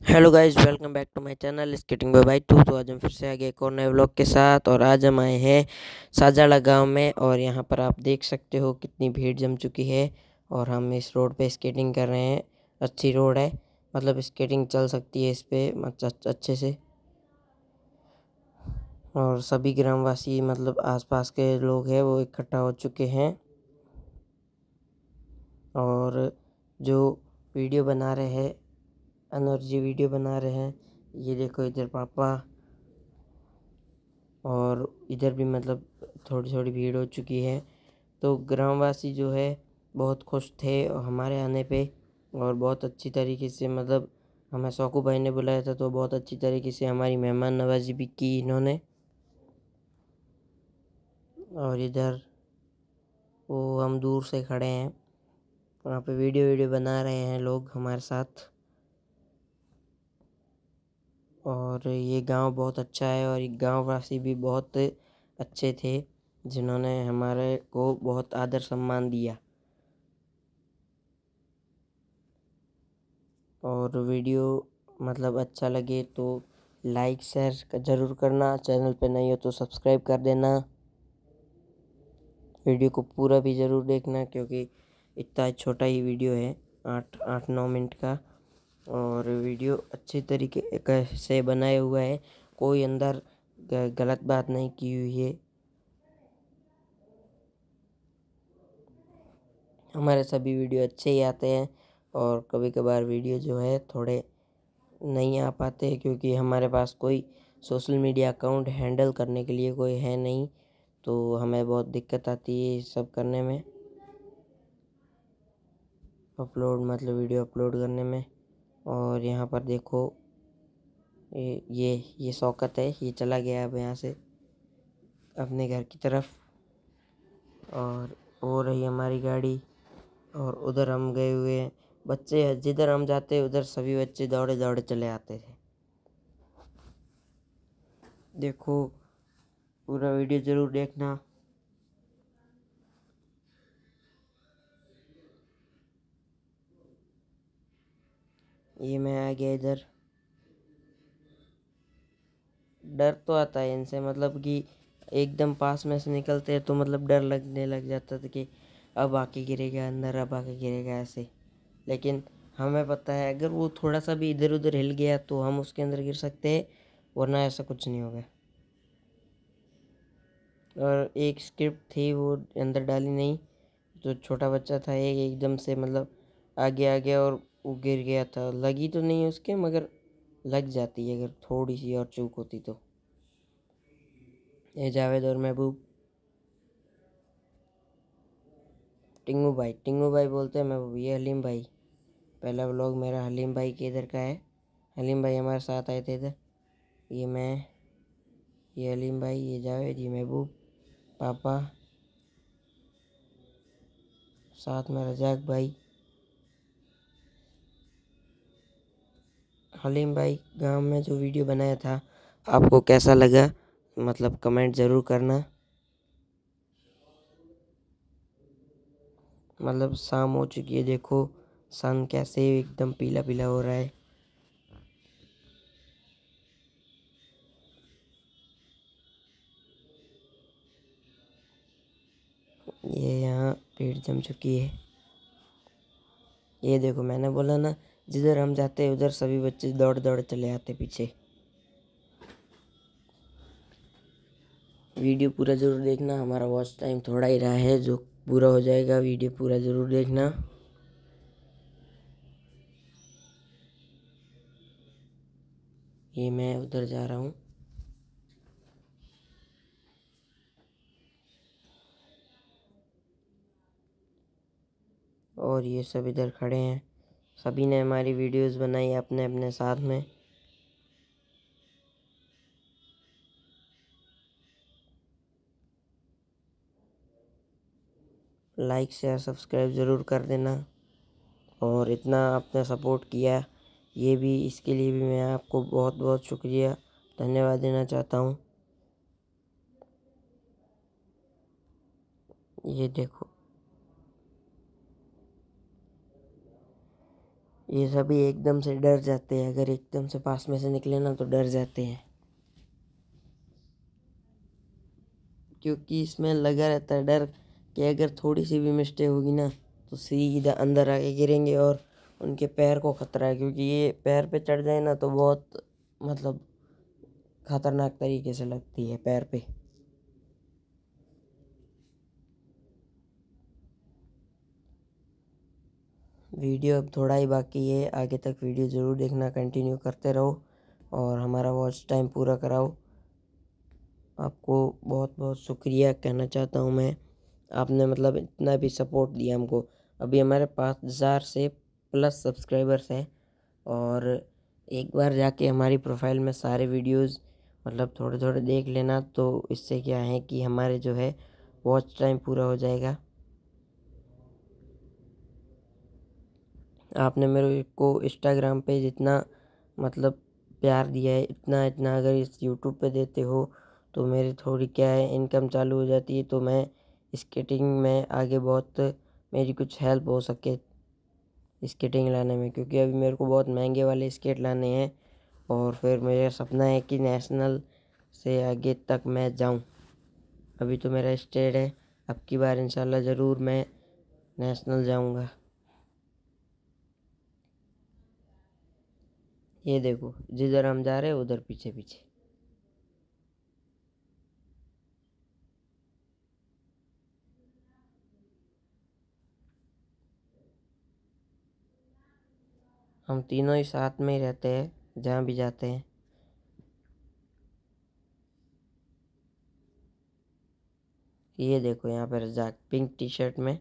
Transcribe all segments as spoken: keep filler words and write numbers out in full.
Hello guys, welcome back to my channel skating बाय बाई टू। तो आज हम फिर से आगे एक और नए व्लॉग के साथ। और आज हम आए हैं साजाड़ा गांव में, और यहाँ पर आप देख सकते हो कितनी भीड़ जम चुकी है। और हम इस रोड पे स्केटिंग कर रहे हैं। अच्छी रोड है, मतलब स्केटिंग चल सकती है इस पे मतलब अच्छे से। और सभी ग्रामवासी मतलब आसपास के लोग हैं वो इकट्ठा हो चुके हैं। और जो वीडियो बना रहे हैं, अनवर जी वीडियो बना रहे हैं। ये देखो इधर पापा, और इधर भी मतलब थोड़ी थोड़ी भीड़ हो चुकी है। तो ग्रामवासी जो है बहुत खुश थे हमारे आने पे, और बहुत अच्छी तरीके से मतलब हमें शौकू भाई ने बुलाया था, तो बहुत अच्छी तरीके से हमारी मेहमान नवाजी भी की इन्होंने। और इधर वो हम दूर से खड़े हैं, वहाँ पे वीडियो वीडियो बना रहे हैं लोग हमारे साथ। और ये गांव बहुत अच्छा है, और ये गांव वासी भी बहुत अच्छे थे जिन्होंने हमारे को बहुत आदर सम्मान दिया। और वीडियो मतलब अच्छा लगे तो लाइक शेयर ज़रूर करना, चैनल पे नहीं हो तो सब्सक्राइब कर देना। वीडियो को पूरा भी ज़रूर देखना, क्योंकि इतना छोटा ही वीडियो है, आठ आठ नौ मिनट का। और वीडियो अच्छे तरीके से बनाया हुआ है, कोई अंदर ग- गलत बात नहीं की हुई है। हमारे सभी वीडियो अच्छे ही आते हैं, और कभी कभार वीडियो जो है थोड़े नहीं आ पाते हैं, क्योंकि हमारे पास कोई सोशल मीडिया अकाउंट हैंडल करने के लिए कोई है नहीं। तो हमें बहुत दिक्कत आती है ये सब करने में, अपलोड मतलब वीडियो अपलोड करने में। और यहाँ पर देखो, ये ये ये शौकत है, ये चला गया अब यहाँ से अपने घर की तरफ। और हो रही हमारी गाड़ी, और उधर हम गए हुए हैं। बच्चे जिधर हम जाते उधर सभी बच्चे दौड़े दौड़े चले आते थे। देखो, पूरा वीडियो ज़रूर देखना। ये मैं आ गया इधर। डर तो आता है इनसे, मतलब कि एकदम पास में से निकलते हैं तो मतलब डर लगने लग जाता था कि अब आके गिरेगा अंदर, अब आके गिरेगा ऐसे। लेकिन हमें पता है अगर वो थोड़ा सा भी इधर उधर हिल गया तो हम उसके अंदर गिर सकते हैं, वरना ऐसा कुछ नहीं होगा। और एक स्क्रिप्ट थी वो अंदर डाली नहीं, जो छोटा बच्चा था एक एकदम से मतलब आगे आ गया और वो गिर गया था। लगी तो नहीं उसके, मगर लग जाती है अगर थोड़ी सी और चूक होती तो। ये जावेद और महबूब, टिंगू भाई, टिंगू भाई बोलते हैं महबूब। ये हलीम भाई, पहला व्लॉग मेरा हलीम भाई के इधर का है। हलीम भाई हमारे साथ आए थे इधर। ये मैं, ये हलीम भाई, ये जावेद, ये महबूब, पापा, साथ में रजाक भाई। हलीम भाई गांव में जो वीडियो बनाया था आपको कैसा लगा, मतलब कमेंट ज़रूर करना। मतलब शाम हो चुकी है, देखो सन कैसे एकदम पीला पीला हो रहा है। ये यहाँ भीड़ जम चुकी है। ये देखो, मैंने बोला ना, जिधर हम जाते हैं उधर सभी बच्चे दौड़ दौड़ चले आते पीछे। वीडियो पूरा ज़रूर देखना, हमारा वॉच टाइम थोड़ा ही रहा है जो पूरा हो जाएगा। वीडियो पूरा ज़रूर देखना। ये मैं उधर जा रहा हूँ। और ये सब इधर खड़े हैं, सभी ने हमारी वीडियोस बनाई अपने अपने साथ में। लाइक शेयर सब्सक्राइब ज़रूर कर देना। और इतना आपने सपोर्ट किया, ये भी, इसके लिए भी मैं आपको बहुत बहुत शुक्रिया धन्यवाद देना चाहता हूँ। ये देखो, ये सभी एकदम से डर जाते हैं, अगर एकदम से पास में से निकले ना तो डर जाते हैं, क्योंकि इसमें लगा रहता है डर कि अगर थोड़ी सी भी मिस्टेक होगी ना तो सीधा अंदर आके गिरेंगे और उनके पैर को खतरा है, क्योंकि ये पैर पे चढ़ जाए ना तो बहुत मतलब खतरनाक तरीके से लगती है पैर पे। वीडियो अब थोड़ा ही बाकी है, आगे तक वीडियो ज़रूर देखना, कंटिन्यू करते रहो और हमारा वॉच टाइम पूरा कराओ। आपको बहुत बहुत शुक्रिया कहना चाहता हूँ मैं, आपने मतलब इतना भी सपोर्ट दिया हमको। अभी हमारे पाँच हज़ार से प्लस सब्सक्राइबर्स हैं और एक बार जाके हमारी प्रोफाइल में सारे वीडियोस मतलब थोड़े थोड़े देख लेना, तो इससे क्या है कि हमारे जो है वॉच टाइम पूरा हो जाएगा। आपने मेरे को इंस्टाग्राम पे जितना मतलब प्यार दिया है, इतना इतना अगर इस यूट्यूब पे देते हो तो मेरी थोड़ी क्या है इनकम चालू हो जाती है, तो मैं स्केटिंग में आगे बहुत मेरी कुछ हेल्प हो सके स्केटिंग लाने में, क्योंकि अभी मेरे को बहुत महंगे वाले स्केट लाने हैं और फिर मेरा सपना है कि नेशनल से आगे तक मैं जाऊं। अभी तो मेरा स्टेट है, अब की बार इंशाल्लाह ज़रूर मैं नेशनल जाऊंगा। ये देखो जिधर हम जा रहे हैं उधर पीछे पीछे। हम तीनों ही साथ में ही रहते हैं जहाँ भी जाते हैं। ये देखो यहाँ पर रजाक पिंक टी शर्ट में,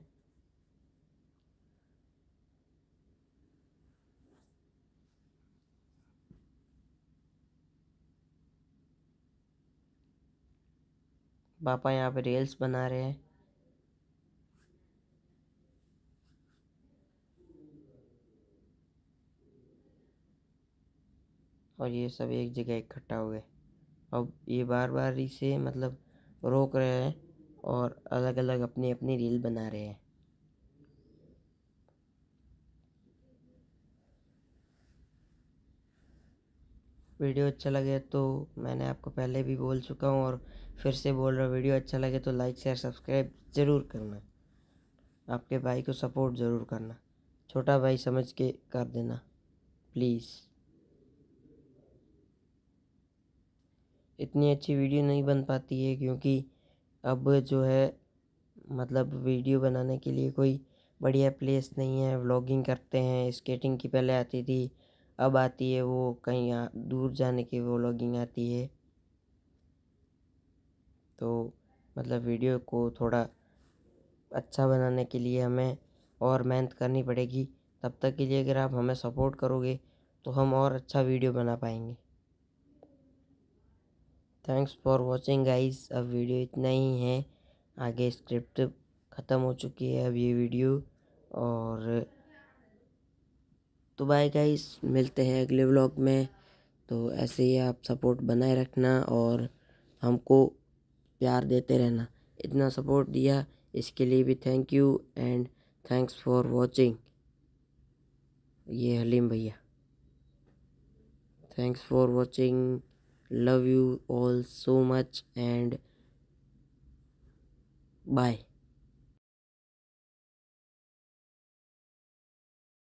पापा यहाँ पे रील्स बना रहे हैं। और ये सब एक जगह इकट्ठा हो गए, अब ये बार बार इसे मतलब रोक रहे हैं और अलग अलग अपनी अपनी रील बना रहे हैं। वीडियो अच्छा लगे तो मैंने आपको पहले भी बोल चुका हूँ और फिर से बोल रहा हूँ, वीडियो अच्छा लगे तो लाइक शेयर सब्सक्राइब ज़रूर करना, आपके भाई को सपोर्ट ज़रूर करना, छोटा भाई समझ के कर देना प्लीज़। इतनी अच्छी वीडियो नहीं बन पाती है क्योंकि अब जो है मतलब वीडियो बनाने के लिए कोई बढ़िया प्लेस नहीं है। व्लॉगिंग करते हैं, स्केटिंग की पहले आती थी, अब आती है वो कहीं आ- दूर जाने की व्लॉगिंग आती है। तो मतलब वीडियो को थोड़ा अच्छा बनाने के लिए हमें और मेहनत करनी पड़ेगी। तब तक के लिए अगर आप हमें सपोर्ट करोगे तो हम और अच्छा वीडियो बना पाएंगे। थैंक्स फॉर वॉचिंग गाइस, अब वीडियो इतना ही है, आगे स्क्रिप्ट ख़त्म हो चुकी है अब ये वीडियो। और तो बाय गाइस, मिलते हैं अगले व्लॉग में। तो ऐसे ही आप सपोर्ट बनाए रखना और हमको प्यार देते रहना। इतना सपोर्ट दिया इसके लिए भी thank you and thanks for watching. ये हलीम भैया, thanks for watching, love you all so much and bye.